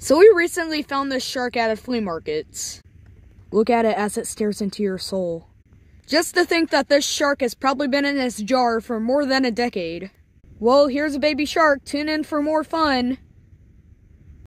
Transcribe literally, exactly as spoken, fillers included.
So we recently found this shark at a flea market. Look at it as it stares into your soul. Just to think that this shark has probably been in this jar for more than a decade. Well, here's a baby shark. Tune in for more fun.